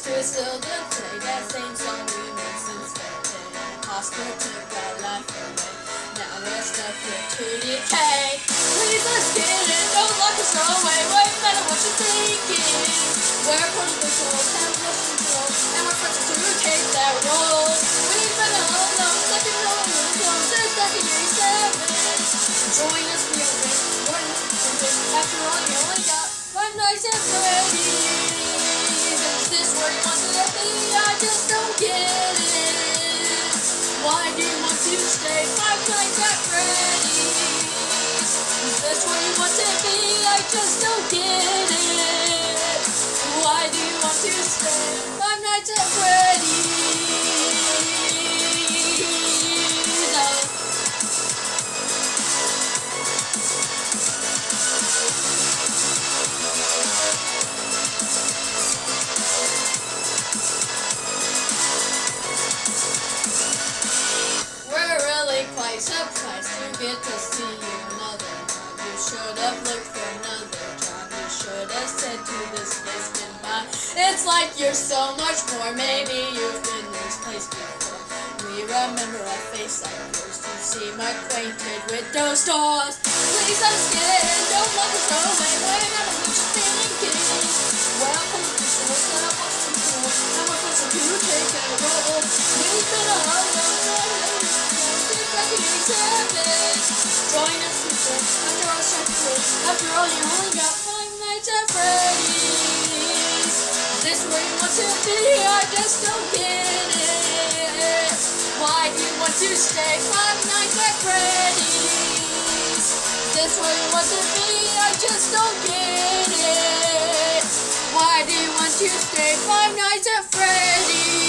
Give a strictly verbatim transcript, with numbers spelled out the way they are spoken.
to still the day. That same song we made since that day. Imposter took our life away. Now we're stuck here to decay. Please let's get it, don't lock us away. Wait, matter what you're thinking. We're protocols, have lost control, and we're forced to take that role. We've been alone, second row in the clone, since nineteen eighty-seven. Join us, we are great. Join us, we are after all, you only got Five Nights at Freddy's. Is this where you want to be? I just don't get it. Why do you want to stay Five Nights at Freddy's? Is this where you want to be? I just don't get it. Why do you want to stay Five Nights at Freddy's? Oh. Quite surprised to get to see you another time. You should have looked for another job. You should have said to this place goodbye. It's like you're so much more. Maybe you've been this place before. We remember a face like yours. You seem acquainted with those stores. Please let us get in. Don't let us go away. Wait out of what you're thinking. Welcome to the show. That was too cool. And we're supposed to take a role. We've been alone. Join us people, after all shut after all you only got Five Nights at Freddy's. Is this where you want to be? I just don't get it. Why do you want to stay Five Nights at Freddy's? Is this where you want to be? I just don't get it. Why do you want to stay Five Nights at Freddy's?